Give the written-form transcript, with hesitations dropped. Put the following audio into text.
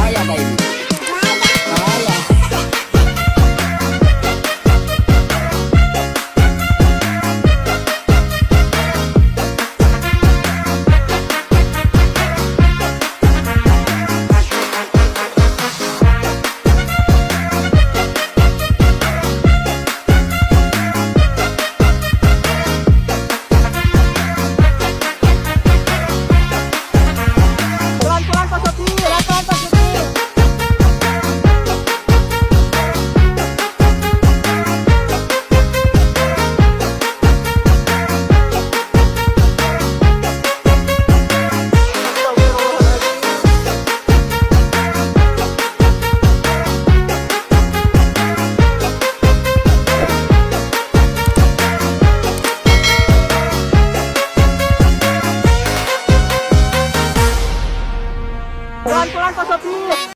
bahaya kayak ini. Bahaya. Pelan-pelan Pak Sofi, pelan-pelan Pak Sofi. Pelan-pelan Pak Sofi.